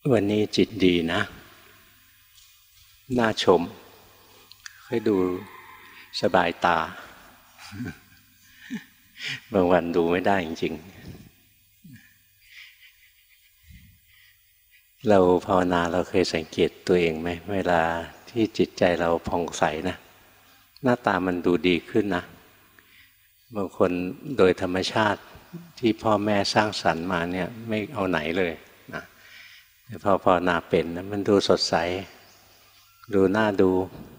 วันนี้จิตดีนะ น่าชมให้ดูสบายตา บางวันดูไม่ได้จริงๆเราภาวนาเราเคยสังเกตตัวเองไหมเวลาที่จิตใจเราผ่องใสนะหน้าตามันดูดีขึ้นนะบางคนโดยธรรมชาติที่พ่อแม่สร้างสรรค์มาเนี่ยไม่เอาไหนเลยนะแต่พอภาวนาเป็นนะมันดูสดใสดูน่าดู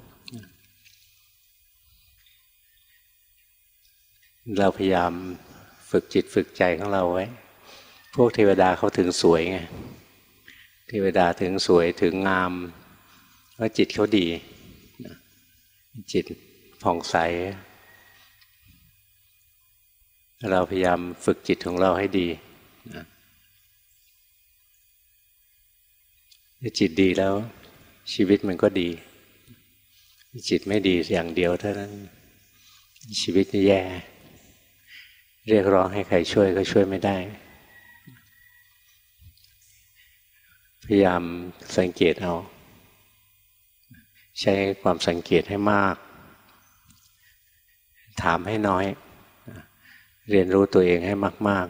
เราพยายามฝึกจิตฝึกใจของเราไว้พวกเทวดาเขาถึงสวยไงเทวดาถึงสวยถึงงามเพราะจิตเขาดีจิตผ่องใสเราพยายามฝึกจิตของเราให้ดีถ้าจิตดีแล้วชีวิตมันก็ดีจิตไม่ดีอย่างเดียวเท่านั้นชีวิตจะแย่เรียกร้องให้ใครช่วยก็ช่วยไม่ได้พยายามสังเกตเอาใช้ความสังเกตให้มากถามให้น้อยเรียนรู้ตัวเองให้มาก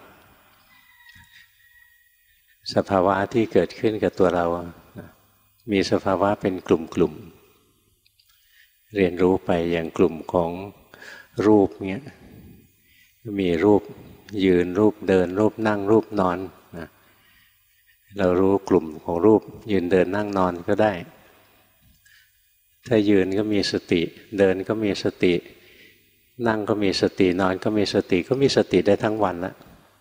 ๆสภาวะที่เกิดขึ้นกับตัวเรามีสภาวะเป็นกลุ่มๆเรียนรู้ไปอย่างกลุ่มของรูปเงี้ยมีรูปยืนรูปเดินรูปนั่งรูปนอนนะเรารู้กลุ่มของรูปยืนเดินนั่งนอนก็ได้ถ้ายืนก็มีสติเดินก็มีสตินั่งก็มีสตินอนก็มีสติก็มีสติได้ทั้งวันแล้ว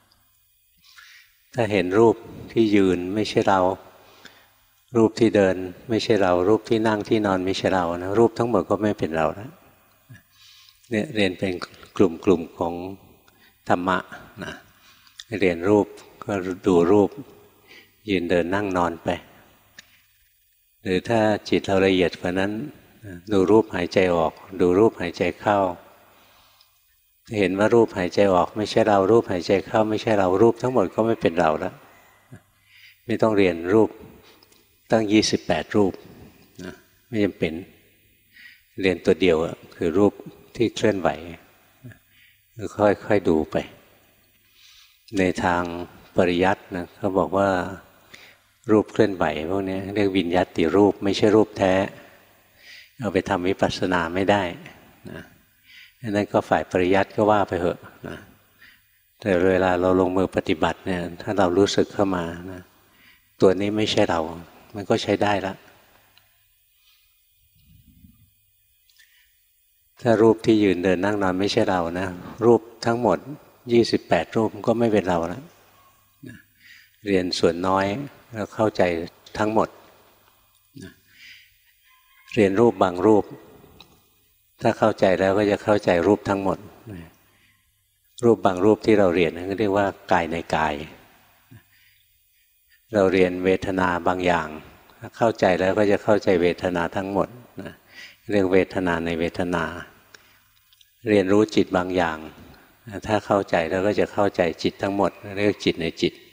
ถ้าเห็นรูปที่ยืนไม่ใช่เรารูปที่เดินไม่ใช่เรารูปที่นั่งที่นอนไม่ใช่เรานะรูปทั้งหมดก็ไม่เป็นเราแล้วเนี่ยเรียนเป็นกลุ่มของธรรมะนะเรียนรูปก็ดูรูปยืนเดินนั่งนอนไปหรือถ้าจิตเราละเอียดกว่านั้นดูรูปหายใจออกดูรูปหายใจเข้าเห็นว่ารูปหายใจออกไม่ใช่เรารูปหายใจเข้าไม่ใช่เรารูปทั้งหมดก็ไม่เป็นเราแล้วไม่ต้องเรียนรูปตั้ง28รูปนะไม่จำเป็นเรียนตัวเดียวคือรูปที่เคลื่อนไหวค่อยๆดูไปในทางปริยัตินะเขาบอกว่ารูปเคลื่อนไหวพวกนี้เรียกวิญญัตติรูปไม่ใช่รูปแท้เอาไปทำวิปัสสนาไม่ได้นะนั่นก็ฝ่ายปริยัติก็ว่าไปเถอะนะแต่เวลาเราลงมือปฏิบัติเนี่ยถ้าเรารู้สึกเข้ามานะตัวนี้ไม่ใช่เรามันก็ใช้ได้ละถ้ารูปที่ยืนเดินนั่งนอนไม่ใช่เรานะรูปทั้งหมด28รูปก็ไม่เป็นเราแล้วเรียนส่วนน้อยแล้วเข้าใจทั้งหมดเรียนรูปบางรูปถ้าเข้าใจแล้วก็จะเข้าใจรูปทั้งหมดรูปบางรูปที่เราเรียนก็เรียกว่ากายในกายเราเรียนเวทนาบางอย่างถ้าเข้าใจแล้วก็จะเข้าใจเวทนาทั้งหมดเรียกเวทนาในเวทนาเรียนรู้จิตบางอย่างถ้าเข้าใจแล้วก็จะเข้าใจจิตทั้งหมดเรียกจิตในจิต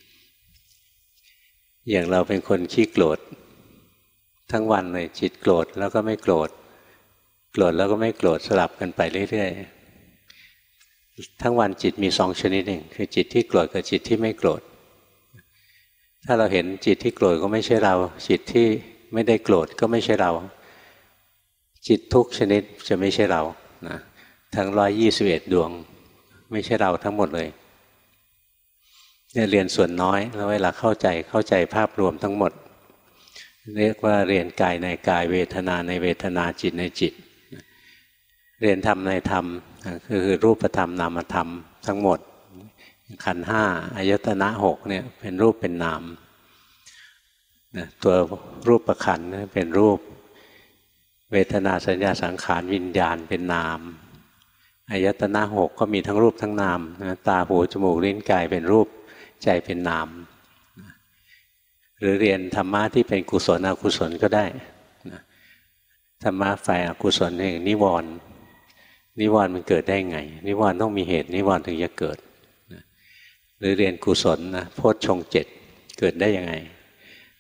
อย่างเราเป็นคนขี้โกรธทั้งวันเลยจิตโกรธแล้วก็ไม่โกรธโกรธแล้วก็ไม่โกรธสลับกันไปเรื่อยๆทั้งวันจิตมี2ชนิดเองคือจิตที่โกรธกับจิตที่ไม่โกรธถ้าเราเห็นจิตที่โกรธก็ไม่ใช่เราจิตที่ไม่ได้โกรธก็ไม่ใช่เราจิตทุกชนิดจะไม่ใช่เรานะทั้ง121ดวงไม่ใช่เราทั้งหมดเลยเนี่ยเรียนส่วนน้อยแล้วเวลาเข้าใจภาพรวมทั้งหมดเรียกว่าเรียนกายในกายเวทนาในเวทนาจิตในจิตเรียนธรรมในธรรมคือรูปธรรมนามธรรมทั้งหมดขันธ์ห้าอายตนะ6เนี่ยเป็นรูปเป็นนามตัวรูปขันธ์เป็นรูปเวทนาสัญญาสังขารวิญญาณเป็นนามอายตนะ6ก็มีทั้งรูปทั้งนามตาหูจมูกลิ้นกายเป็นรูปใจเป็นนามหรือเรียนธรรมะที่เป็นกุศลอกุศลก็ได้ธรรมะฝ่ายอกุศลอย่างนิวรณ์มันเกิดได้ไงนิวรณ์ต้องมีเหตุนิวรณ์ถึงจะเกิดหรือเรียนกุศลนะโพชฌงค์7เกิดได้ยังไง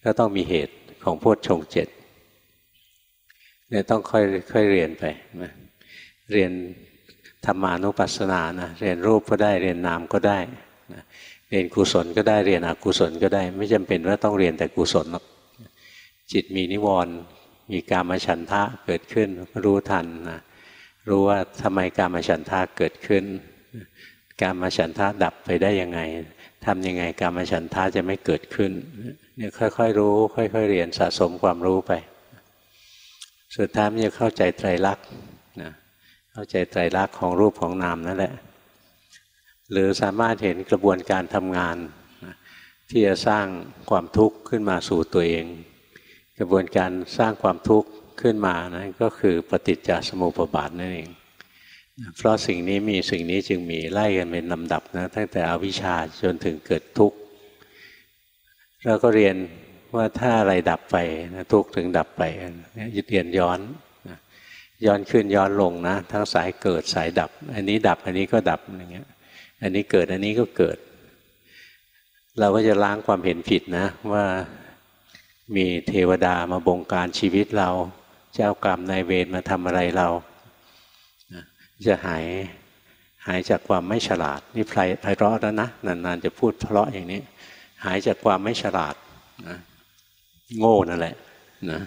ก็ต้องมีเหตุของโพชฌงค์ 7เนี่ยต้องค่อยเรียนไปนะเรียนธรรมานุปัสสนานะเรียนรูปก็ได้เรียนนามก็ได้นะเรียนกุศลก็ได้เรียนอกุศลก็ได้ไม่จำเป็นว่าต้องเรียนแต่กุศลหรอกจิตมีนิวรณ์มีกามฉันทะเกิดขึ้นรู้ทันนะรู้ว่าทำไมกามฉันทะเกิดขึ้นกามฉันทะดับไปได้ยังไงทำยังไงกามฉันทะจะไม่เกิดขึ้นเนี่ยค่อยๆรู้ค่อยๆเรียนสะสมความรู้ไปสุดท้ายมันจะเข้าใจไตรลักษณ์นะเข้าใจไตรลักษณ์ของรูปของนามนั่นแหละหรือสามารถเห็นกระบวนการทำงานนะที่จะสร้างความทุกข์ขึ้นมาสู่ตัวเองกระบวนการสร้างความทุกข์ขึ้นมานะก็คือปฏิจจสมุปบาทนั่นเองเพราะสิ่งนี้มีสิ่งนี้จึงมีไล่กันเป็นลำดับนะตั้งแต่อวิชชาจนถึงเกิดทุกข์แล้วก็เรียนว่าถ้าอะไรดับไปนะทุกข์ถึงดับไปเรียนย้อนย้อนขึ้นย้อนลงนะทั้งสายเกิดสายดับอันนี้ดับอันนี้ก็ดับอย่างเงี้ยอันนี้เกิดอันนี้ก็เกิดเราก็จะล้างความเห็นผิดนะว่ามีเทวดามาบงการชีวิตเราเจ้ากรรมนายเวรมาทำอะไรเราจะหายจากความไม่ฉลาดนี่ไพเราะแล้วนะนานๆจะพูดเพราะอย่างนี้หายจากความไม่ฉลาดนะโง่นั่นแหละนะ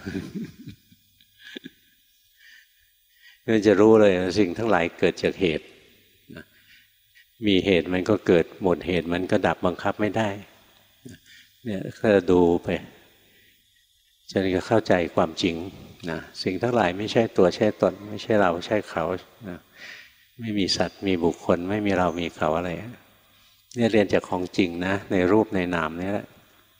ก็จะรู้เลยสิ่งทั้งหลายเกิดจากเหตุนะมีเหตุมันก็เกิดหมดเหตุมันก็ดับบังคับไม่ได้เนี่ยก็ดูไปจนจะเข้าใจความจริงนะสิ่งทั้งหลายไม่ใช่ตัวใช่ตนไม่ใช่เราใช่เขานะไม่มีสัตว์มีบุคคลไม่มีเรามีเขาอะไรเนี่ยเรียนจากของจริงนะในรูปในนามนี่แหละ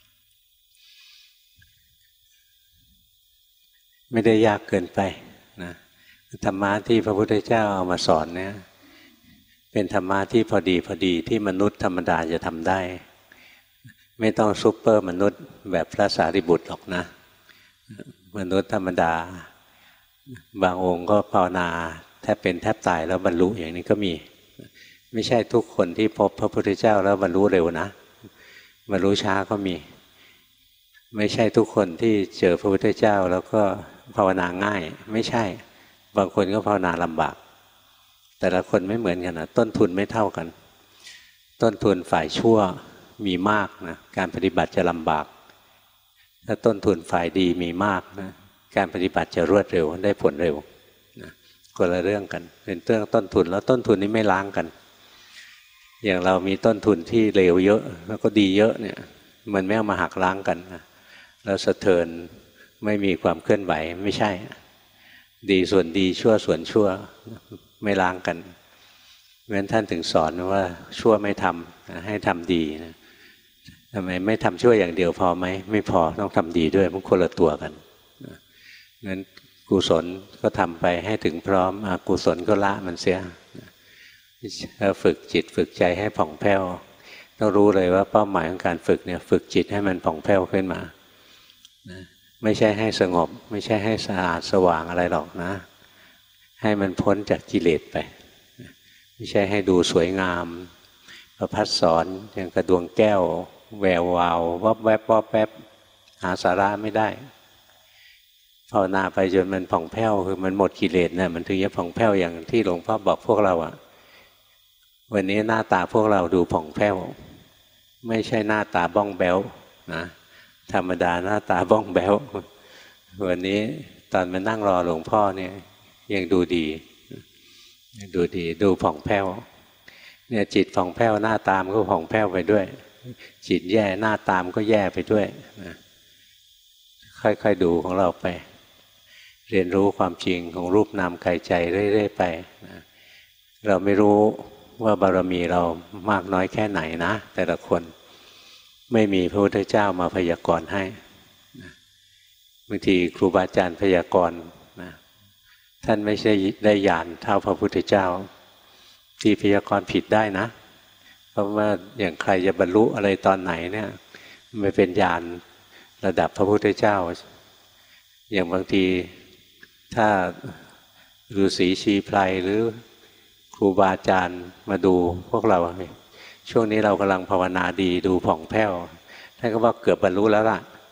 ไม่ได้ยากเกินไปนะธรรมะที่พระพุทธเจ้าเอามาสอนเนี่ยเป็นธรรมะที่พอดีที่มนุษย์ธรรมดาจะทำได้ไม่ต้องซุปเปอร์มนุษย์แบบพระสารีบุตรหรอกนะมนุษย์ธรรมดาบางองค์ก็ภาวนาแทบเป็นแทบตายแล้วบรรลุอย่างนี้ก็มีไม่ใช่ทุกคนที่พบพระพุทธเจ้าแล้วบรรลุเร็วนะบรรลุช้าก็มีไม่ใช่ทุกคนที่เจอพระพุทธเจ้าแล้วก็ภาวนาง่ายไม่ใช่บางคนก็ภาวนาลำบากแต่ละคนไม่เหมือนกันนะต้นทุนไม่เท่ากันต้นทุนฝ่ายชั่วมีมากนะการปฏิบัติจะลำบากถ้าต้นทุนฝ่ายดีมีมากนะการปฏิบัติจะรวดเร็วได้ผลเร็วนะคนละเรื่องกันเป็นเรื่องต้นทุนแล้วต้นทุนนี้ไม่ล้างกันอย่างเรามีต้นทุนที่เลวเยอะแล้วก็ดีเยอะเนี่ยมันไม่เอามาหักล้างกันนะแล้วสะเทินไม่มีความเคลื่อนไหวไม่ใช่ดีส่วนดีชั่วส่วนชั่วไม่ล้างกันเพราะฉะนั้นท่านถึงสอนว่าชั่วไม่ทำให้ทำดีนะทำไมไม่ทำชั่วอย่างเดียวพอไหมไม่พอต้องทำดีด้วยมันคนละตัวกันงั้นกุศลก็ทำไปให้ถึงพร้อมอกุศลก็ละมันเสียถ้าฝึกจิตฝึกใจให้ผ่องแผ้วต้องรู้เลยว่าเป้าหมายของการฝึกเนี่ยฝึกจิตให้มันผ่องแผ้วขึ้นมาไม่ใช่ให้สงบไม่ใช่ให้สะอาดสว่างอะไรหรอกนะให้มันพ้นจากกิเลสไปไม่ใช่ให้ดูสวยงามประพัดสอนอย่างกระดวงแก้วแวววาววับแวบวับแวบหาสาระไม่ได้ภาวนาไปจนมันผ่องแผ้วคือมันหมดกิเลสนะมันถึงจะผ่องแผ้วอย่างที่หลวงพ่อบอกพวกเราอะวันนี้หน้าตาพวกเราดูผ่องแผ้วไม่ใช่หน้าตาบ้องแบ้วนะธรรมดาหน้าตาบ้องแบ้ววันนี้ตอนมานั่งรอหลวงพ่อเนี่ยยังดูดีดูผ่องแผ้วเนี่ยจิตผ่องแผ้วหน้าตามก็ผ่องแผ้วไปด้วยจิตแย่หน้าตามก็แย่ไปด้วยนะค่อยๆดูของเราไปเรียนรู้ความจริงของรูปนามกายใจเรื่อยๆไปนะเราไม่รู้ว่าบารมีเรามากน้อยแค่ไหนนะแต่ละคนไม่มีพระพุทธเจ้ามาพยากรณ์ให้บางทีครูบาอาจารย์พยากรณ์นะท่านไม่ใช่ได้ญาณเท่าพระพุทธเจ้าที่พยากรณ์ผิดได้นะเพราะว่าอย่างใครจะบรรลุอะไรตอนไหนเนี่ยไม่เป็นญาณระดับพระพุทธเจ้าอย่างบางทีถ้าฤาษีชีไพรหรือครูบาอาจารย์มาดูพวกเราช่วงนี้เรากำลังภาวนาดีดูผ่องแผ้วท่านก็ว่าเกือบบรรลุแล้วล่ะ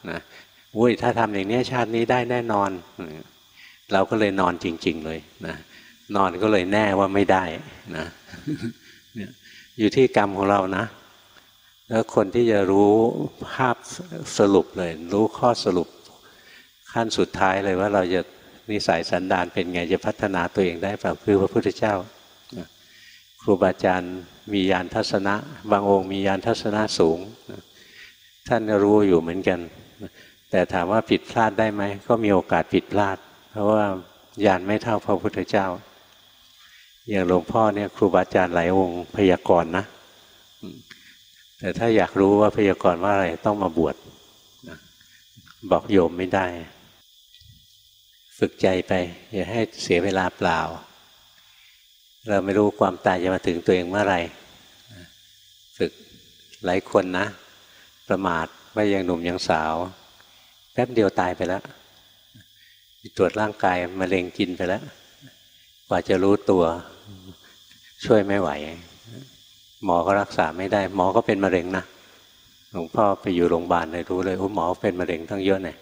นะอุ้ยถ้าทำอย่างนี้ชาตินี้ได้แน่นอนเราก็เลยนอนจริงๆเลยนะนอนก็เลยแน่ว่าไม่ได้นะอยู่ที่กรรมของเรานะแล้วคนที่จะรู้ภาพสรุปเลยรู้ข้อสรุปขั้นสุดท้ายเลยว่าเราจะนิสัยสันดานเป็นไงจะพัฒนาตัวเองได้เปล่าคือพระพุทธเจ้าครูบาอาจารย์มีญาณทัศนะบางองค์มีญาณทัศนะสูงท่านรู้อยู่เหมือนกันแต่ถามว่าผิดพลาดได้ไหมก็มีโอกาสผิดพลาดเพราะว่าญาณไม่เท่าพระพุทธเจ้าอย่างหลวงพ่อเนี่ยครูบาอาจารย์หลายองค์พยากรณ์นะแต่ถ้าอยากรู้ว่าพยากรณ์ว่าอะไรต้องมาบวชบอกโยมไม่ได้ฝึกใจไปอย่าให้เสียเวลาเปล่าเราไม่รู้ความตายจะมาถึงตัวเองเมื่อไหร่ฝึกหลายคนนะประมาทว่ายังหนุ่มยังสาวแป๊บเดียวตายไปแล้วตรวจร่างกายมะเร็งกินไปแล้วกว่าจะรู้ตัวช่วยไม่ไหวหมอก็รักษาไม่ได้หมอก็เป็นมะเร็งนะหลวงพ่อไปอยู่โรงพยาบาลเลยรู้เลยหมอเป็นมะเร็งทั้งเยอะเลย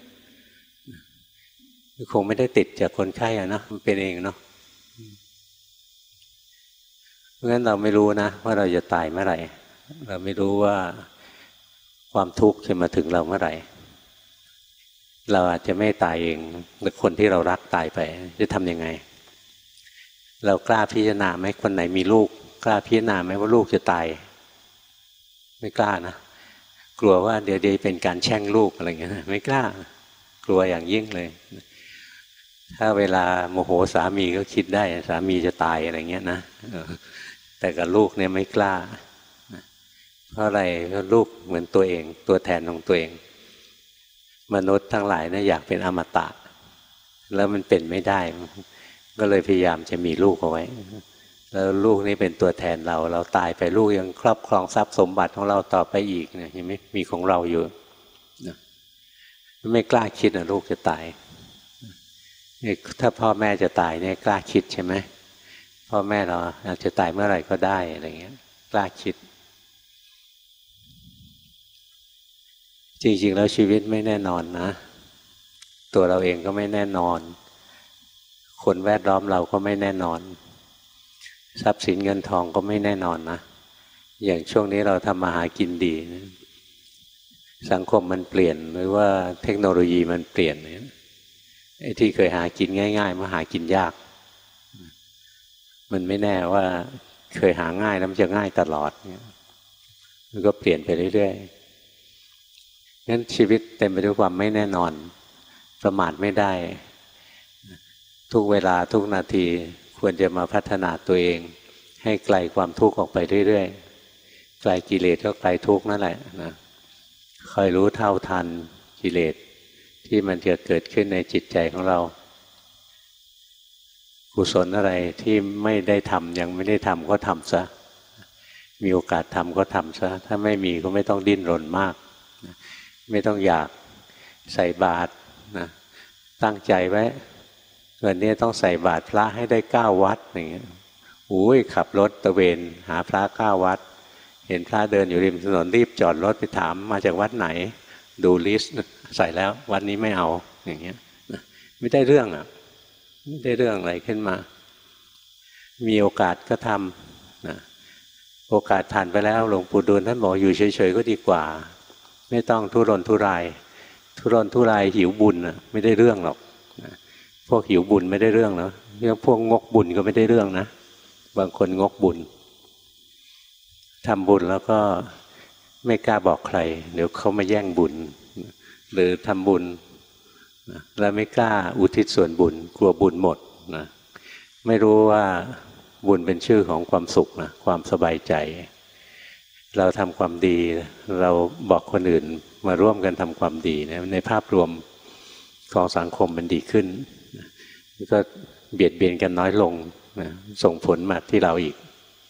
คงไม่ได้ติดจากคนไข้อะนะมันเป็นเองเนาะเพราะฉะนั้นเราไม่รู้นะว่าเราจะตายเมื่อไหร่เราไม่รู้ว่าความทุกข์จะมาถึงเราเมื่อไหร่เราอาจจะไม่ตายเองหรือคนที่เรารักตายไปจะทำยังไงเรากล้าพิจารณาไหมคนไหนมีลูกกล้าพิจารณาไหมว่าลูกจะตายไม่กล้านะกลัวว่าเดี๋ยวเป็นการแช่งลูกอะไรเงี้ยไม่กล้ากลัวอย่างยิ่งเลยถ้าเวลาโมโหสามีก็คิดได้สามีจะตายอะไรเงี้ยนะแต่กับลูกเนี่ยไม่กล้าเพราะอะไรเพราะลูกเหมือนตัวเองตัวแทนของตัวเองมนุษย์ทั้งหลายเนี่ยอยากเป็นอมตะแล้วมันเป็นไม่ได้ก็เลยพยายามจะมีลูกเอาไว้แล้วลูกนี่เป็นตัวแทนเราตายไปลูกยังครอบครองทรัพย์สมบัติของเราต่อไปอีกเนี่ยยังไม่มีของเราอยู่ไม่กล้าคิดนะลูกจะตายถ้าพ่อแม่จะตายเนี่ยกล้าคิดใช่ไหมพ่อแม่เราอาจจะตายเมื่อไหร่ก็ได้อะไรเงี้ยกล้าคิดจริงๆแล้วชีวิตไม่แน่นอนนะตัวเราเองก็ไม่แน่นอนคนแวดล้อมเราก็ไม่แน่นอนทรัพย์สินเงินทองก็ไม่แน่นอนนะอย่างช่วงนี้เราทำมาหากินดีสังคมมันเปลี่ยนหรือว่าเทคโนโลยีมันเปลี่ยนไอ้ที่เคยหากินง่ายๆมาหากินยากมันไม่แน่ว่าเคยหาง่ายแล้วมันจะง่ายตลอดมันก็เปลี่ยนไปเรื่อยๆงั้นชีวิตเต็มไปด้วยความไม่แน่นอนประมาทไม่ได้ทุกเวลาทุกนาทีควรจะมาพัฒนาตัวเองให้ไกลความทุกข์ออกไปเรื่อยๆไกลกิเลสก็ไกลทุกข์นั่นแหละนะคอยรู้เท่าทันกิเลสที่มันจะเกิดขึ้นในจิตใจของเรากุศลอะไรที่ไม่ได้ทำยังไม่ได้ทำก็ทำซะมีโอกาสทำก็ทำซะถ้าไม่มีก็ไม่ต้องดิ้นรนมากไม่ต้องอยากใส่บาตรนะตั้งใจไว้วันนี้ต้องใส่บาตรพระให้ได้9 วัดอย่างเงี้ยอุ้ยขับรถตะเวนหาพระ9 วัดเห็นพระเดินอยู่ริมถนนรีบจอดรถไปถามมาจากวัดไหนดูลิสต์ใส่แล้ววัดนี้ไม่เอาอย่างเงี้ยไม่ได้เรื่องอ่ะไม่ได้เรื่องอะไรขึ้นมามีโอกาสก็ทำนะโอกาสผ่านไปแล้วหลวงปู่ดูลท่านบอกอยู่เฉยๆก็ดีกว่าไม่ต้องทุรนทุรายหิวบุญนะไม่ได้เรื่องหรอกนะพวกหิวบุญไม่ได้เรื่องเนาะเรื่องพวกงกบุญก็ไม่ได้เรื่องนะบางคนงกบุญทำบุญแล้วก็ไม่กล้าบอกใครเดี๋ยวเขามาแย่งบุญหรือทำบุญแล้วไม่กล้าอุทิศส่วนบุญกลัวบุญหมดนะไม่รู้ว่าบุญเป็นชื่อของความสุขนะความสบายใจเราทำความดีเราบอกคนอื่นมาร่วมกันทำความดีนะในภาพรวมของสังคมมันดีขึ้นก็เบียดเบียนกันน้อยลงนะส่งผลมาที่เราอีก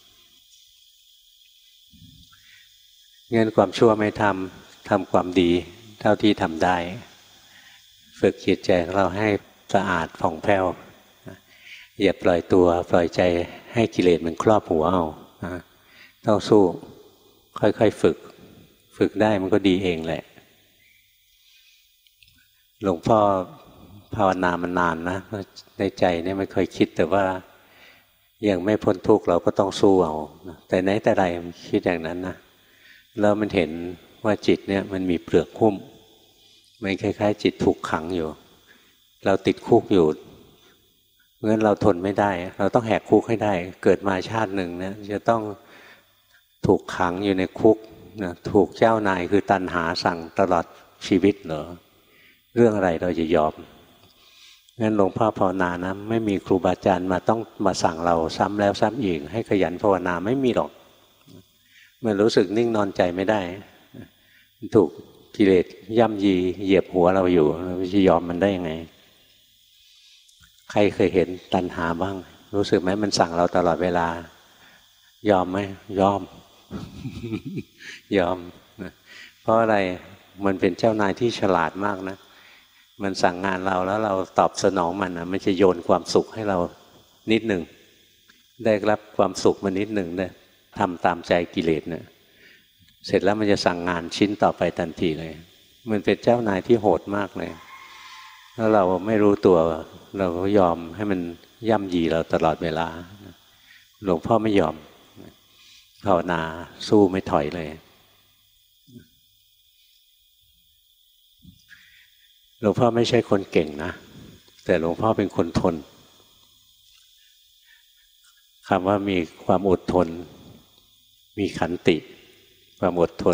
งั้นความชั่วไม่ทำความดีเท่าที่ทำได้ฝึกจิตใจของเราให้สะอาดผ่องแผ้วอย่าปล่อยตัวปล่อยใจให้กิเลสมันครอบหัวเอาต้องสู้ค่อยๆฝึกได้มันก็ดีเองแหละหลวงพ่อภาวนามานานนะในใจเนี่ยไม่เคยคิดแต่ว่ายังไม่พ้นทุกข์เราก็ต้องสู้เอาแต่ไหนแต่ไรมันคิดอย่างนั้นนะแล้วมันเห็นว่าจิตเนี่ยมันมีเปลือกหุ้มมันคล้ายๆจิตถูกขังอยู่เราติดคุกอยู่เพราะฉะนั้นเราทนไม่ได้เราต้องแหกคุกให้ได้เกิดมาชาติหนึ่งเนี่ยจะต้องถูกขังอยู่ในคุกนะถูกเจ้านายคือตัณหาสั่งตลอดชีวิตเหรอเรื่องอะไรเราจะยอมงั้นหลวงพ่อภาวนานะไม่มีครูบาอาจารย์มาต้องมาสั่งเราซ้ำแล้วซ้ำอีกให้ขยันภาวนาไม่มีหรอกมันรู้สึกนิ่งนอนใจไม่ได้ถูกกิเลสย่ำยีเหยียบหัวเราอยู่เราจะยอมมันได้ยังไงใครเคยเห็นตัณหาบ้างรู้สึกไหมมันสั่งเราตลอดเวลายอมไหมยอม ยอมนะเพราะอะไรมันเป็นเจ้านายที่ฉลาดมากนะมันสั่งงานเราแล้วเราตอบสนองมันนะมันจะโยนความสุขให้เรานิดหนึ่งได้รับความสุขมานิดหนึ่งได้ทำตามใจกิเลสเนี่ยเสร็จแล้วมันจะสั่งงานชิ้นต่อไปทันทีเลยมันเป็นเจ้านายที่โหดมากเลยแล้วเราไม่รู้ตัวเราก็ยอมให้มันย่ำยีเราตลอดเวลาหลวงพ่อไม่ยอมภาวนาสู้ไม่ถอยเลยหลวงพ่อไม่ใช่คนเก่งนะแต่หลวงพ่อเป็นคนทนคำว่ามีความอดทนมีขันติความอดทน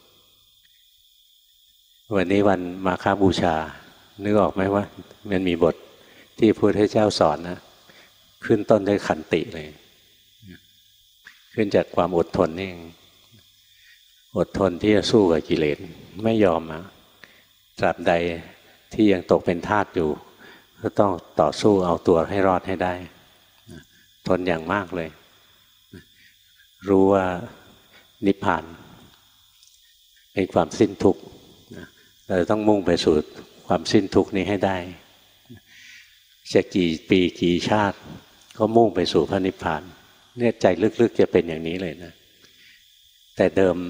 วันนี้วันมาฆบูชานึกออกไหมว่ามันมีบทที่พระพุทธเจ้าสอนนะขึ้นต้นด้วยขันติเลยขึ้นจากความอดทนนี่เองอดทนที่จะสู้กับกิเลสไม่ยอมตราบใดที่ยังตกเป็นทาสอยู่ก็ต้องต่อสู้เอาตัวให้รอดให้ได้ทนอย่างมากเลยรู้ว่านิพพานเป็นความสิ้นทุกข์เราต้องมุ่งไปสู่ความสิ้นทุกข์นี้ให้ได้จะกี่ปีกี่ชาติก็มุ่งไปสู่พระนิพพานเนี่ยใจลึกๆจะเป็นอย่างนี้เลยนะแต่เดิม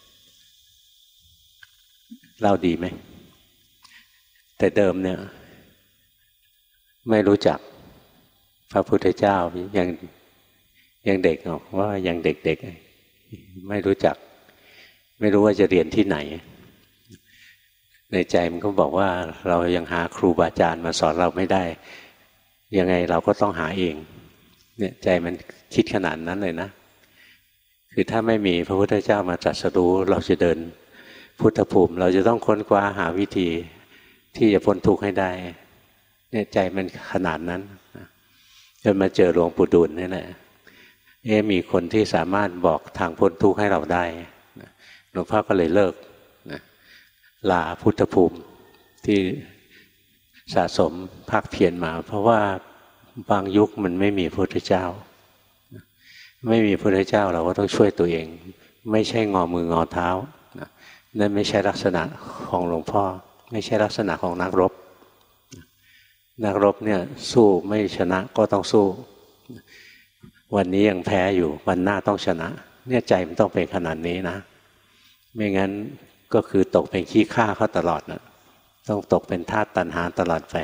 เล่าดีไหมแต่เดิมเนี่ยไม่รู้จักพระพุทธเจ้ายังเด็กเนาะว่ายังเด็กๆไม่รู้จักไม่รู้ว่าจะเรียนที่ไหนในใจมันก็บอกว่าเรายังหาครูบาอาจารย์มาสอนเราไม่ได้ยังไงเราก็ต้องหาเองเนี่ยใจมันคิดขนาดนั้นเลยนะคือถ้าไม่มีพระพุทธเจ้ามาตรัสรู้เราจะเดินพุทธภูมิเราจะต้องค้นคว้าหาวิธีที่จะพ้นทุกข์ให้ได้เนี่ยใจมันขนาดนั้นจนมาเจอหลวงปู่ดูลนี่แหละมีคนที่สามารถบอกทางพ้นทุกข์ให้เราได้หลวงพ่อก็เลยเลิกลาพุทธภูมิที่สะสมภาคเพียรมาเพราะว่าบางยุคมันไม่มีพระพุทธเจ้าไม่มีพระพุทธเจ้าเราก็ต้องช่วยตัวเองไม่ใช่งอมืองอเท้านั่นไม่ใช่ลักษณะของหลวงพ่อไม่ใช่ลักษณะของนักรบนักรบเนี่ยสู้ไม่ชนะก็ต้องสู้วันนี้ยังแพ้อยู่วันหน้าต้องชนะเนี่ยใจมันต้องเป็นขนาดนี้นะไม่งั้นก็คือตกเป็นขี้ข้าเขาตลอดนะต้องตกเป็นทาสตัณหาตลอดไป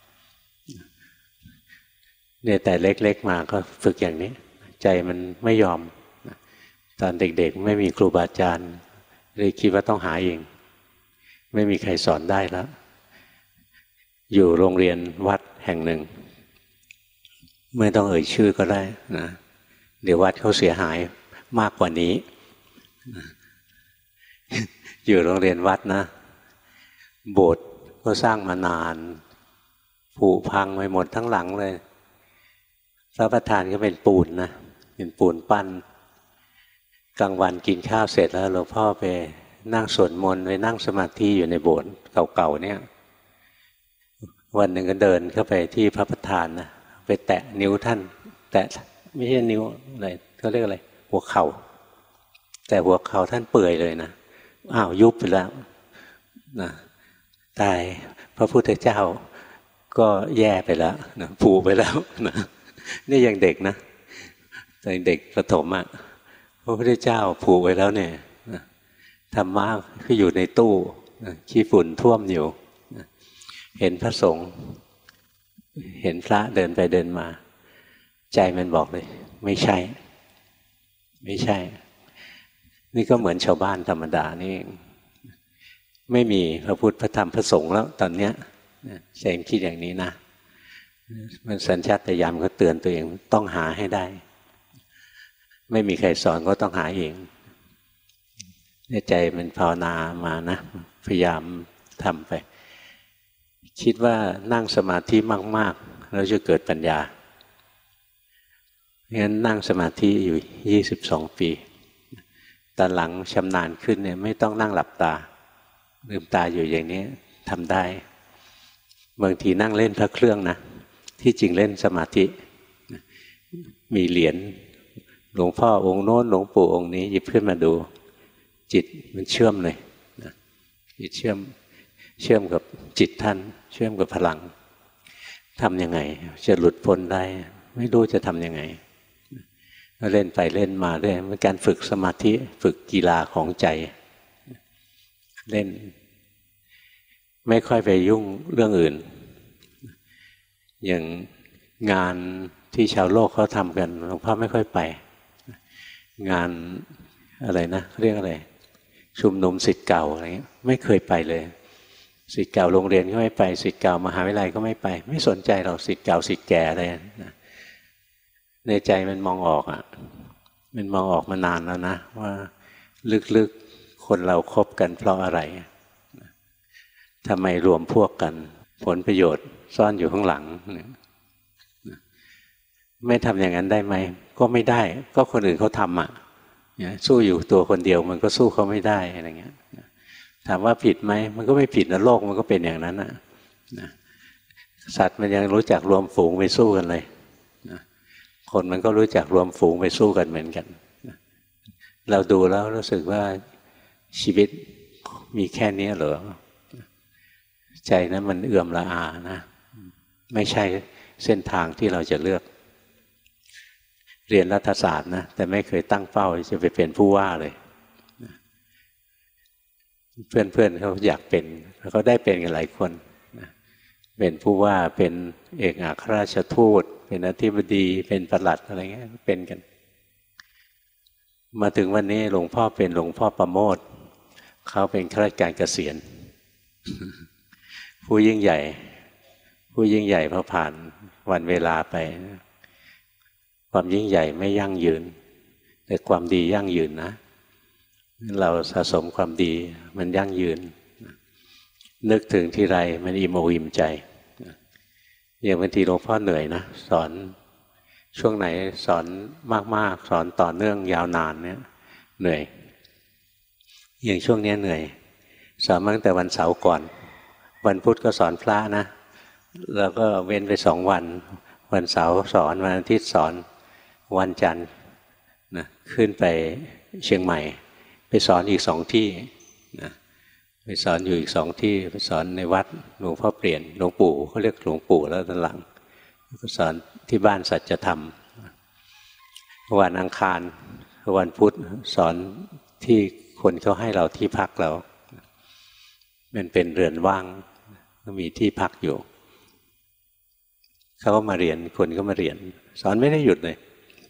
เนี่ยแต่เล็กๆมาก็ฝึกอย่างนี้ใจมันไม่ยอมตอนเด็กๆไม่มีครูบาอาจารย์เลยคิดว่าต้องหาเองไม่มีใครสอนได้แล้วอยู่โรงเรียนวัดแห่งหนึ่งไม่ต้องเอ่ยชื่อก็ได้นะเดี๋ยววัดเขาเสียหายมากกว่านี้อยู่โรงเรียนวัดนะโบสถ์ก็สร้างมานานผุพังไปหมดทั้งหลังเลยพระประธานก็เป็นปูนนะเป็นปูนปั้นกลางวันกินข้าวเสร็จแล้วหลวงพ่อไปนั่งสวดมนต์ไปนั่งสมาธิอยู่ในโบสถ์เก่าๆเนี่ยวันหนึ่งก็เดินเข้าไปที่พระประธานนะไปแตะนิ้วท่านแตะไม่ใช่นิ้วอะไรเขาเรียกอะไรหัวเข่าแต่หัวเข่าท่านเปื่อยเลยนะอ้าวยุบไปแล้วนะตายพระพุทธเจ้าก็แย่ไปแล้วนะผุไปแล้วนะนี่ยังเด็กนะแต่เด็กประถมอ่ะพระพุทธเจ้าผุไปแล้วเนี่ยธรรมะก็อยู่ในตู้ขี้ฝุ่นท่วมอยู่เห็นพระสงฆ์เห็นพระเดินไปเดินมาใจมันบอกเลยไม่ใช่ไม่ใช่นี่ก็เหมือนชาวบ้านธรรมดานี่ไม่มีพระพุทธพระธรรมพระสงฆ์แล้วตอนเนี้ยใจมันคิดอย่างนี้นะมันสัญชาตญาณก็เตือนตัวเองต้องหาให้ได้ไม่มีใครสอนก็ต้องหาเองในใจมันภาวนามานะพยายามทำไปคิดว่านั่งสมาธิมากๆแล้วจะเกิดปัญญางั้นนั่งสมาธิอยู่22 ปีตอนหลังชำนาญขึ้นเนี่ยไม่ต้องนั่งหลับตาลืมตาอยู่อย่างนี้ทำได้บางทีนั่งเล่นพระเครื่องนะที่จริงเล่นสมาธิมีเหรียญหลวงพ่อองค์โน้นหลวงปู่องค์นี้หยิบขึ้นมาดูจิตมันเชื่อมเลยจิตเชื่อมกับจิตท่านเชื่อมกับพลังทำยังไงจะหลุดพ้นได้ไม่รู้จะทำยังไงก็เล่นไปเล่นมาด้วยเป็นการฝึกสมาธิฝึกกีฬาของใจเล่นไม่ค่อยไปยุ่งเรื่องอื่นอย่างงานที่ชาวโลกเขาทำกันหลวงพ่อไม่ค่อยไปงานอะไรนะเรียกอะไรชุมนุมศิษย์เก่าอะไรเงี้ยไม่เคยไปเลยศิษย์เก่าโรงเรียนก็ไม่ไปศิษย์เก่ามหาวิทยาลัยก็ไม่ไปไม่สนใจหรอกศิษย์เก่าศิษย์แก่อะไรนะในใจมันมองออกอ่ะมันมองออกมานานแล้วนะว่าลึกๆคนเราคบกันเพราะอะไรทำไมรวมพวกกันผลประโยชน์ซ่อนอยู่ข้างหลังไม่ทำอย่างนั้นได้ไหมก็ไม่ได้ก็คนอื่นเขาทำอ่ะสู้อยู่ตัวคนเดียวมันก็สู้เขาไม่ได้อะไรเงี้ยถามว่าผิดไหมมันก็ไม่ผิดนะโลกมันก็เป็นอย่างนั้นนะสัตว์มันยังรู้จักรวมฝูงไปสู้กันเลยคนมันก็รู้จักรวมฝูงไปสู้กันเหมือนกันเราดูแล้วรู้สึกว่าชีวิตมีแค่นี้เหรอใจนั้นมันเอื่อมละอานะไม่ใช่เส้นทางที่เราจะเลือกเรียนรัฐศาสตร์นะแต่ไม่เคยตั้งเป้าจะไปเป็นผู้ว่าเลยเพื่อนๆเขาอยากเป็นแล้วก็ได้เป็นกันหลายคนเป็นผู้ว่าเป็นเอกอัครราชทูตเป็นอธิบดีเป็นปลัดอะไรเงี้ยเป็นกันมาถึงวันนี้หลวงพ่อเป็นหลวงพ่อประโมทเขาเป็นข้าราชการเกษียณผู้ยิ่งใหญ่พอผ่านวันเวลาไปความยิ่งใหญ่ไม่ยั่งยืนแต่ความดียั่งยืนนะเราสะสมความดีมันยั่งยืนนึกถึงทีไรมันอิ่มอกอิ่มใจอย่างบางทีหลวงพ่อเหนื่อยนะสอนช่วงไหนสอนมากๆสอนต่อเนื่องยาวนานเนี่ยเหนื่อยอย่างช่วงนี้เหนื่อยสอนมาตั้งแต่วันเสาร์ก่อนวันพุธก็สอนพระนะแล้วก็เว้นไป2 วันวันเสาร์สอนวันอาทิตย์สอนวันจันทร์นะขึ้นไปเชียงใหม่ไปสอนอีก2 ที่นะไปสอนอยู่อีก2 ที่ไปสอนในวัดหลวงพ่อเปลี่ยนหลวงปู่เขาเรียกหลวงปู่แล้วตอนหลังก็สอนที่บ้านสัจธรรมวันอังคารวันพุธสอนที่คนเขาให้เราที่พักเรามันเป็นเรือนว่างก็มีที่พักอยู่เขาก็มาเรียนคนก็มาเรียนสอนไม่ได้หยุดเลย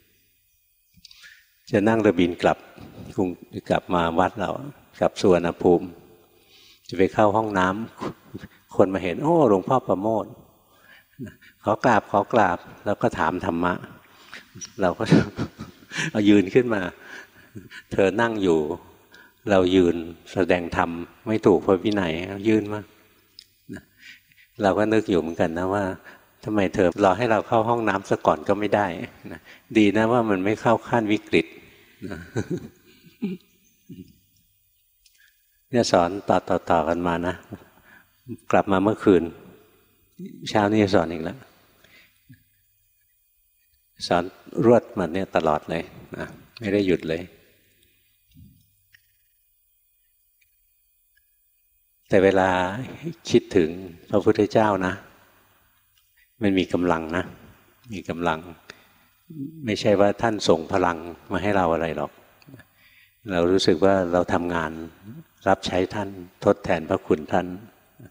จะนั่งเรือบินกลับมาวัดเรากลับสุวรรณภูมิจะไปเข้าห้องน้ำคนมาเห็นโอ้หลวงพ่อประโมทขอกราบแล้วก็ถามธรรมะเราก็เอายืนขึ้นมาเธอนั่งอยู่เรายืนแสดงธรรมไม่ถูกพระวินัยยืนมาเราก็นึกอยู่เหมือนกันนะว่าทำไมเธอรอให้เราเข้าห้องน้ำซะก่อนก็ไม่ได้ดีนะว่ามันไม่เข้าขั้นวิกฤตเนี่ยสอนต่อกันมานะกลับมาเมื่อคืนเช้านี้สอนอีกแล้วสอนรวดมาเนี่ยตลอดเลยนะไม่ได้หยุดเลยแต่เวลาคิดถึงพระพุทธเจ้านะมันมีกำลังนะมีกำลังไม่ใช่ว่าท่านส่งพลังมาให้เราอะไรหรอกเรารู้สึกว่าเราทำงานรับใช้ท่านทดแทนพระคุณท่าน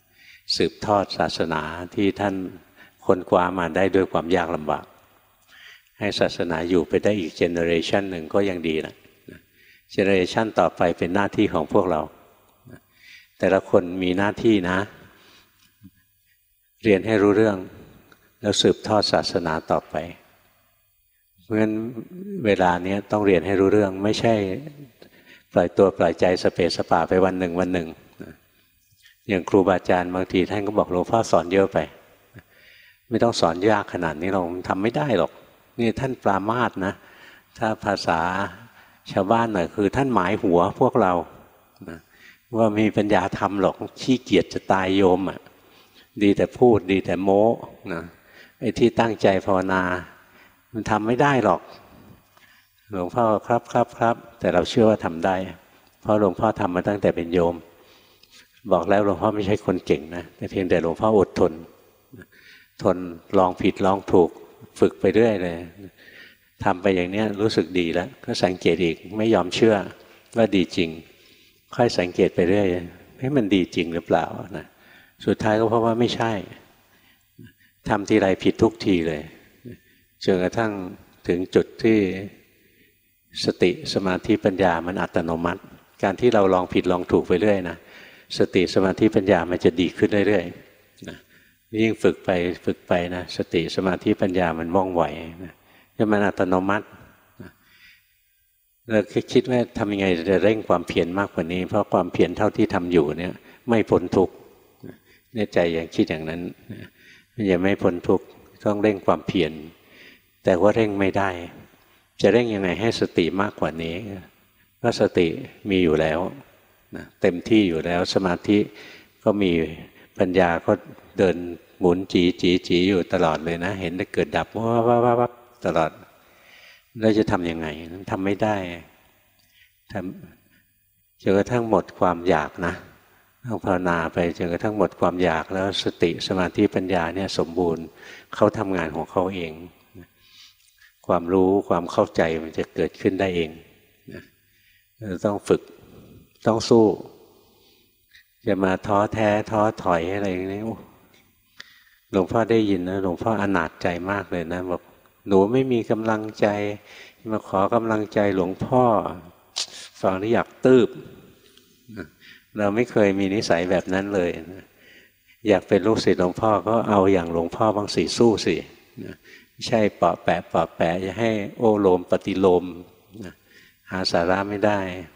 สืบทอดศาสนาที่ท่านค้นคว้ามาได้ด้วยความยากลำบากให้ศาสนาอยู่ไปได้อีกเจเนอเรชันหนึ่งก็ยังดีนะเจเนอเรชันต่อไปเป็นหน้าที่ของพวกเราแต่ละคนมีหน้าที่นะเรียนให้รู้เรื่องแล้วสืบทอดศาสนาต่อไปเพราะฉะนั้นเวลานี้ต้องเรียนให้รู้เรื่องไม่ใช่ปล่อยตัวปล่อยใจสเปสสปาไปวันหนึ่งอย่างครูบาอาจารย์บางทีท่านก็บอกหลวงพ่อสอนเยอะไปไม่ต้องสอนยากขนาดนี้เราทำไม่ได้หรอกนี่ท่านปรามาสนะถ้าภาษาชาวบ้านหน่อยคือท่านหมายหัวพวกเรานะว่ามีปัญญาทำหรอกขี้เกียจจะตายโยมอ่ะดีแต่พูดดีแต่โม้นะไอ้ที่ตั้งใจภาวนามันทำไม่ได้หรอกหลวงพ่อครับแต่เราเชื่อว่าทำได้เพราะหลวงพ่อทำมาตั้งแต่เป็นโยมบอกแล้วหลวงพ่อไม่ใช่คนเก่งนะแต่เพียงแต่หลวงพ่ออดทนลองผิดลองถูกฝึกไปเรื่อยเลยทำไปอย่างนี้รู้สึกดีแล้วก็สังเกตอีกไม่ยอมเชื่อว่าดีจริงค่อยสังเกตไปเรื่อยให้มันดีจริงหรือเปล่านะสุดท้ายก็เพราะว่าไม่ใช่ทำทีไรผิดทุกทีเลยจนกระทั่งถึงจุดที่สติสมาธิปัญญามันอัตโนมัติการที่เราลองผิดลองถูกไปเรื่อยนะสติสมาธิปัญญามันจะดีขึ้นเรื่อยๆนะยิ่งฝึกไปนะสติสมาธิปัญญามันว่องไวนะจะมันอัตโนมัตินะเราคิดว่าทำยังไงจะเร่งความเพียรมากกว่านี้เพราะความเพียรเท่าที่ทำอยู่เนี่ยไม่พ้นทุกข์เนี่ยใจอย่างคิดอย่างนั้นมันยังไม่พ้นทุกข์ต้องเร่งความเพียรแต่ว่าเร่งไม่ได้จะเร่งยังไงให้สติมากกว่านี้ก็สติมีอยู่แล้วนะเต็มที่อยู่แล้วสมาธิก็มีปัญญาก็เดินหมุนจีอยู่ตลอดเลยนะเห็นได้เกิดดับวับตลอดแล้วจะทำยังไงทำไม่ได้ทำจนกระทั่งหมดความอยากนะต้องภาวนาไปจนกระทั่งหมดความอยากแล้วสติสมาธิปัญญาเนี่ยสมบูรณ์เขาทำงานของเขาเองความรู้ความเข้าใจมันจะเกิดขึ้นได้เองต้องฝึกต้องสู้จะมาท้อแท้ท้อถอยอะไรอย่างนี้หลวงพ่อได้ยินนะหลวงพ่ออนาถใจมากเลยนะบอกหนูไม่มีกำลังใจมาขอกำลังใจหลวงพ่อฟังแล้วอยากตืบเราไม่เคยมีนิสัยแบบนั้นเลยอยากเป็นลูกศิษย์หลวงพ่อก็เอาอย่างหลวงพ่อบ้างสิสู้สิไม่ใช่เปาะแปะจะให้โอโลมปฏิโลมหาสาระไม่ได้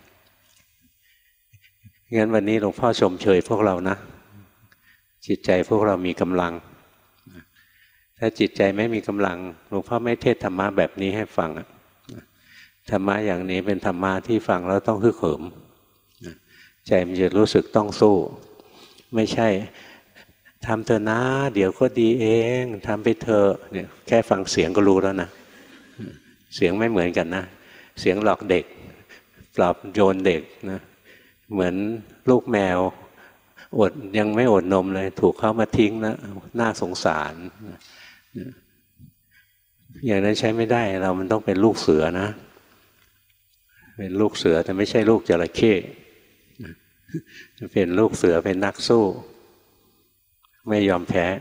งั้นวันนี้หลวงพ่อชมเชยพวกเรานะจิตใจพวกเรามีกำลังถ้าจิตใจไม่มีกำลังหลวงพ่อไม่เทศธรรมะแบบนี้ให้ฟังธรรมะอย่างนี้เป็นธรรมะที่ฟังแล้วต้องฮึกเหิมใจมันจะรู้สึกต้องสู้ไม่ใช่ทำเถอะนะเดี๋ยวก็ดีเองทำไปเถอะเนี่ยแค่ฟังเสียงก็รู้แล้วนะเสียงไม่เหมือนกันนะเสียงหลอกเด็กปลอบโยนเด็กนะเหมือนลูกแมวยังไม่อดนมเลยถูกเขามาทิ้งแล้วน่าสงสารอย่างนั้นใช้ไม่ได้เรามันต้องเป็นลูกเสือนะเป็นลูกเสือแต่ไม่ใช่ลูกจระเข้เป็นลูกเสือเป็นนักสู้ไม่ยอมแพ้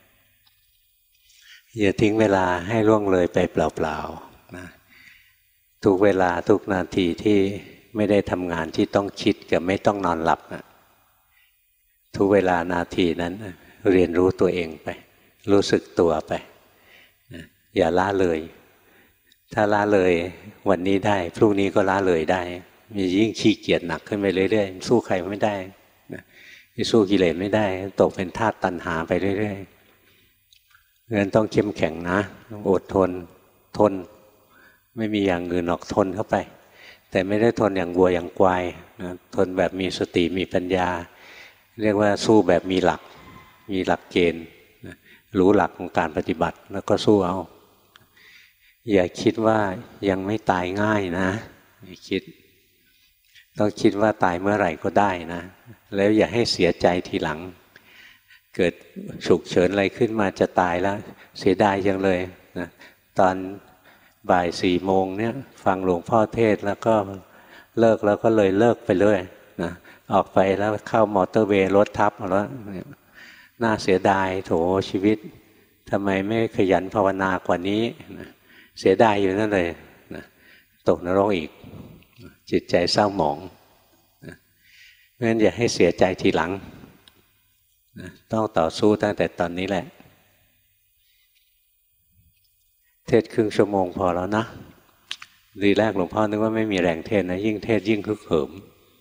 อย่าทิ้งเวลาให้ล่วงเลยไปเปล่าๆนะทุกเวลาทุกนาทีที่ไม่ได้ทำงานที่ต้องคิดกับไม่ต้องนอนหลับนะทุกเวลานาทีนั้นเรียนรู้ตัวเองไปรู้สึกตัวไปนะอย่าละเลยถ้าละเลยวันนี้ได้พรุ่งนี้ก็ละเลยได้มียิ่งขี้เกียจหนักขึ้นไปเรื่อยๆสู้ใครไม่ได้นะสู้กิเลสไม่ได้ตกเป็นทาสตัณหาไปเรื่อยๆงั้นต้องเข้มแข็งนะต้องอดทนไม่มีอย่างอื่นหรอกทนเข้าไปแต่ไม่ได้ทนอย่างวัวอย่างควายนะทนแบบมีสติมีปัญญาเรียกว่าสู้แบบมีหลักเกณฑ์นะรู้หลักของการปฏิบัติแล้วก็สู้เอาอย่าคิดว่ายังไม่ตายง่ายนะอย่าคิดต้องคิดว่าตายเมื่อไหร่ก็ได้นะแล้วอย่าให้เสียใจทีหลังเกิดฉุกเฉินอะไรขึ้นมาจะตายแล้วเสียดายจังเลยนะตอนบ่าย4 โมงเนี่ยฟังหลวงพ่อเทศแล้วก็เลิกแล้วก็เลยเลิกไปเลยนะออกไปแล้วเข้ามอเตอร์เวย์รถทับแล้วน่าเสียดายโถชีวิตทำไมไม่ขยันภาวนากว่านี้นะเสียดายอยู่นั่นเลยนะตกนรกอีกจิตใจเศร้าหมองนะเพราะฉะนั้นอย่าให้เสียใจทีหลังนะต้องต่อสู้ตั้งแต่ตอนนี้แหละเทศครึ่งชั่วโมงพอแล้วนะทีแรกหลวงพ่อนึกว่าไม่มีแรงเทศนะยิ่งเทศยิ่งฮึกเหิม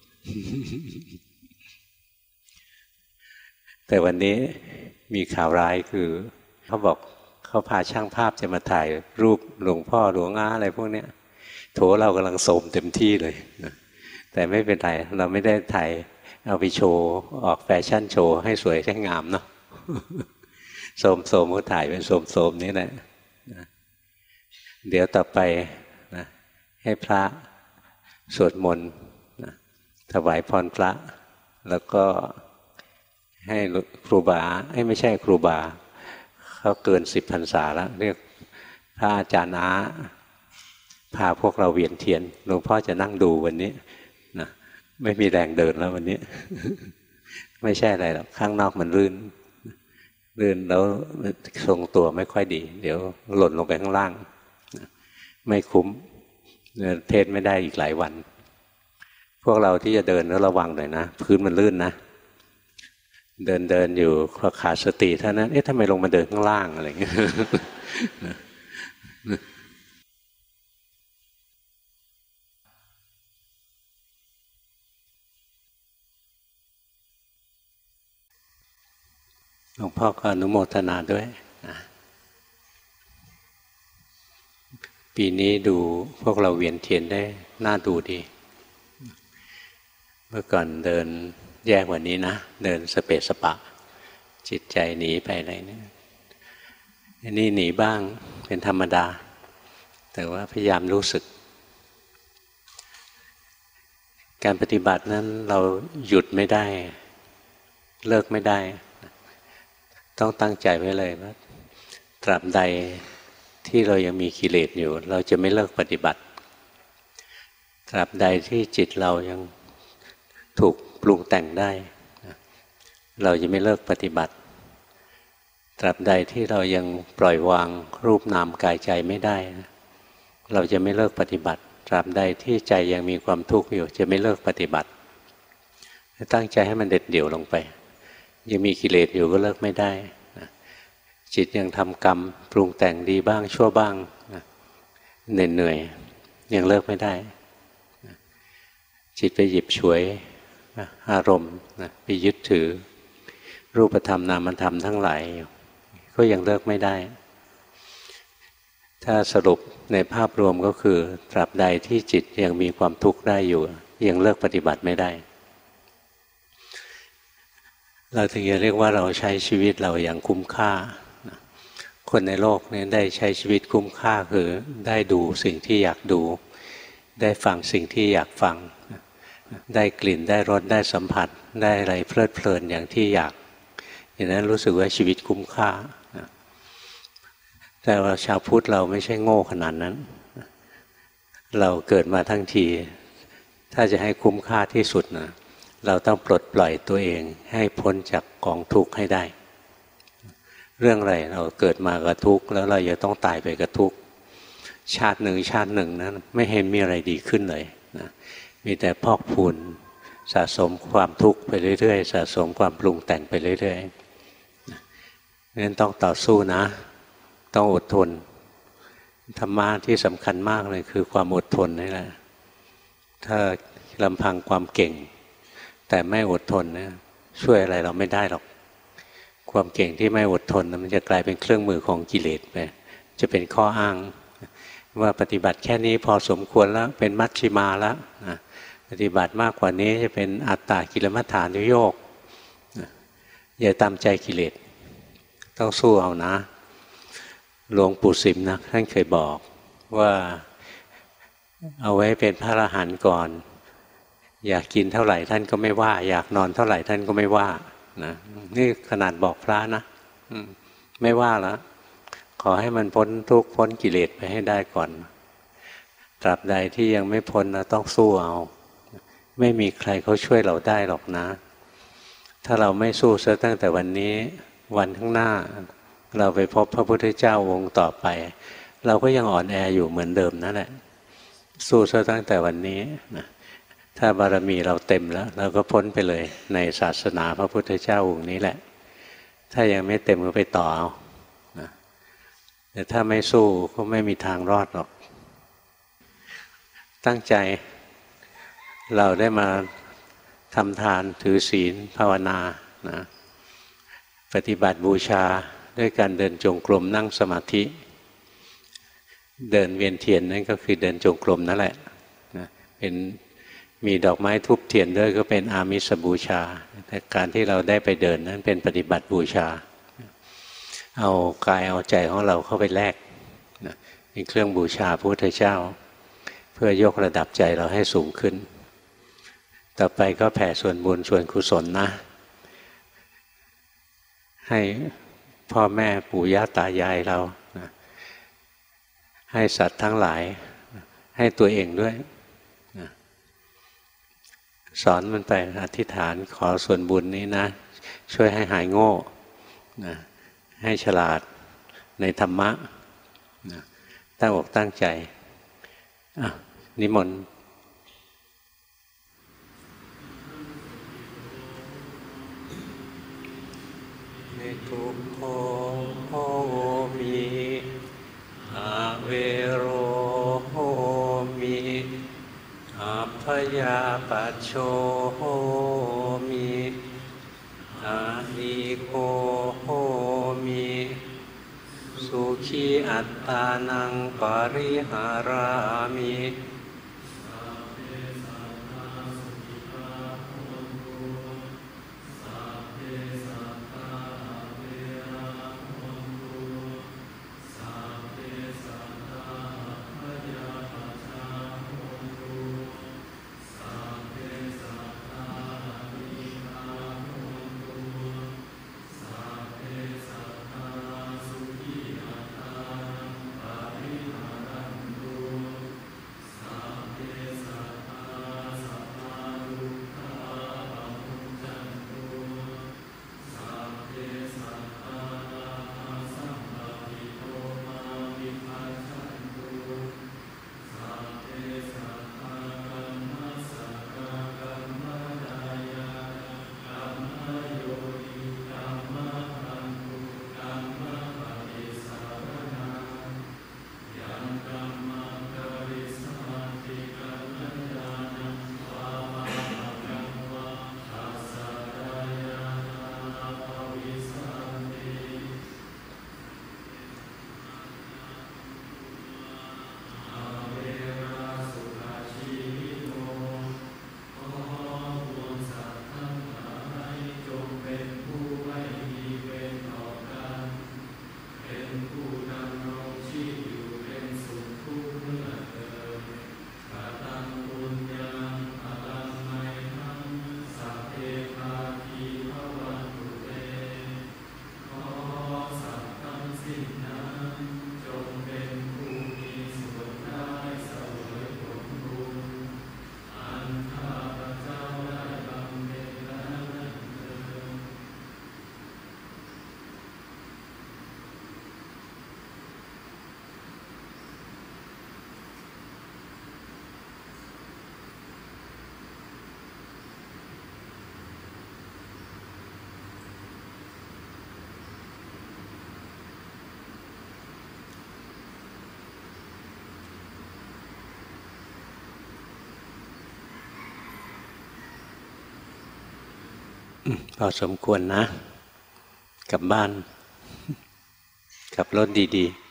แต่วันนี้มีข่าวร้ายคือเขาบอกเขาพาช่างภาพจะมาถ่ายรูปหลวงพ่อหลวงอาอะไรพวกนี้โถเรากำลังโสมเต็มที่เลยนะแต่ไม่เป็นไรเราไม่ได้ถ่ายเอาไปโชว์ออกแฟชั่นโชว์ให้สวยให้งามเนาะ โสมก็ถ่ายเป็นโสมนี่แหละนะเดี๋ยวต่อไปนะให้พระสวดมนต์นะถวายพรพระแล้วก็ให้ครูบาไม่ใช่ครูบาเขาเกิน10 พรรษาแล้วเรียกพระอาจารย์อาพาพวกเราเวียนเทียนหลวงพ่อจะนั่งดูวันนี้นะไม่มีแรงเดินแล้ววันนี้ ไม่ใช่อะไรหรอกข้างนอกมันลื่นแล้วทรงตัวไม่ค่อยดีเดี๋ยวหล่นลงไปข้างล่างไม่คุ้มเทศไม่ได้อีกหลายวันพวกเราที่จะเดินแล้วระวังหน่อยนะพื้นมันลื่นนะเดินอยู่พอขาดสติเท่านั้นทำไมลงมาเดินข้างล่างอะไรอย่างเงี้ยหลวงพ่อก็อนุโมทนาด้วยนะปีนี้ดูพวกเราเวียนเทียนได้น่าดูดีเมื่อก่อนเดินแย่กว่านี้นะเดินสเปะสปะจิตใจหนีไปอะไรเนี่ยอันนี้หนีบ้างเป็นธรรมดาแต่ว่าพยายามรู้สึกการปฏิบัตินั้นเราหยุดไม่ได้เลิกไม่ได้ต้องตั้งใจไว้เลยว่าตราบใดที่เรายังมีกิเลสอยู่เราจะไม่เลิกปฏิบัติตราบใดที่จิตเรายังถูกปรุงแต่งได้เราจะไม่เลิกปฏิบัติตราบใดที่เรายังปล่อยวางรูปนามกายใจไม่ได้เราจะไม่เลิกปฏิบัติตราบใดที่ใจยังมีความทุกข์อยู่จะไม่เลิกปฏิบัติตั้งใจให้มันเด็ดเดี่ยวลงไปยังมีกิเลสอยู่ก็เลิกไม่ได้จิตยังทำกรรมปรุงแต่งดีบ้างชั่วบ้างเหนื่อยยังเลิกไม่ได้จิตไปหยิบฉวยอารมณ์ไปยึดถือรูปธรรมนามธรรมทั้งหลายก็ยังเลิกไม่ได้ถ้าสรุปในภาพรวมก็คือตราบใดที่จิตยังมีความทุกข์ได้อยู่ยังเลิกปฏิบัติไม่ได้เราถึงจะเรียกว่าเราใช้ชีวิตเราอย่างคุ้มค่าคนในโลกนี้ได้ใช้ชีวิตคุ้มค่าคือได้ดูสิ่งที่อยากดูได้ฟังสิ่งที่อยากฟังได้กลิ่นได้รสได้สัมผัสได้อะไรเพลิดเพลินอย่างที่อยากอย่างนั้นรู้สึกว่าชีวิตคุ้มค่าแต่ว่าชาวพุทธเราไม่ใช่โง่ขนาดนั้นเราเกิดมาทั้งทีถ้าจะให้คุ้มค่าที่สุดนะเราต้องปลดปล่อยตัวเองให้พ้นจากกองทุกข์ให้ได้เรื่องอะไรเราเกิดมากับทุกข์แล้วเราจะต้องตายไปกับทุกข์ชาติหนึ่งนั้นไม่เห็นมีอะไรดีขึ้นเลยนะมีแต่พอกพูนสะสมความทุกข์ไปเรื่อยๆสะสมความปรุงแต่งไปเรื่อยๆงั้นต้องต่อสู้นะต้องอดทนธรรมะที่สำคัญมากเลยคือความอดทนนี่แหละถ้าลำพังความเก่งแต่ไม่อดทนนะช่วยอะไรเราไม่ได้หรอกความเก่งที่ไม่อดทนมันจะกลายเป็นเครื่องมือของกิเลสไปจะเป็นข้ออ้างว่าปฏิบัติแค่นี้พอสมควรแล้วเป็นมัชฌิมาแล้วนะปฏิบัติมากกว่านี้จะเป็นอัตตากิลมัฏฐานุโยคอย่าตามใจกิเลสต้องสู้เอานะหลวงปู่สิมนะท่านเคยบอกว่าเอาไว้เป็นพระอรหันต์ก่อนอยากกินเท่าไหร่ท่านก็ไม่ว่าอยากนอนเท่าไหร่ท่านก็ไม่ว่านะนี่ขนาดบอกพระนะไม่ว่าแล้วขอให้มันพ้นทุกข์พ้นกิเลสไปให้ได้ก่อนตราบใดที่ยังไม่พ้นเราต้องสู้เอาไม่มีใครเขาช่วยเราได้หรอกนะถ้าเราไม่สู้ซะตั้งแต่วันนี้วันข้างหน้าเราไปพบพระพุทธเจ้าองค์ต่อไปเราก็ยังอ่อนแออยู่เหมือนเดิมนั่นแหละสู้ซะตั้งแต่วันนี้นะถ้าบารมีเราเต็มแล้วเราก็พ้นไปเลยในศาสนาพระพุทธเจ้าองค์นี้แหละถ้ายังไม่เต็มก็ไปต่อเอานะแต่ถ้าไม่สู้ก็ไม่มีทางรอดหรอกตั้งใจเราได้มาทำทานถือศีลภาวนานะปฏิบัติบูชาด้วยการเดินจงกรมนั่งสมาธิเดินเวียนเทียนนั่นก็คือเดินจงกรมนั่นแหละนะเป็นมีดอกไม้ทูบเทียนด้วยก็เป็นอามิสบูชาแต่การที่เราได้ไปเดินนั้นเป็นปฏิบัติบูชาเอากายเอาใจของเราเข้าไปแลกนะเป็นเครื่องบูชาพระพุทธเจ้าเพื่อยกระดับใจเราให้สูงขึ้นต่อไปก็แผ่ส่วนบุญส่วนกุศลนะให้พ่อแม่ปู่ย่าตายายเรานะให้สัตว์ทั้งหลายให้ตัวเองด้วยนะสอนมันไปอธิษฐานขอส่วนบุญนี้นะช่วยให้หายโง่นะให้ฉลาดในธรรมะนะตั้งอกตั้งใจนิมนต์ทุกโหมิอาเวโรโหมิอัพพยาปัชโชโหมิอานิโกโหมิสุขีอัตตานังปริหารามิพอสมควรนะกลับบ้านขับรถดีๆ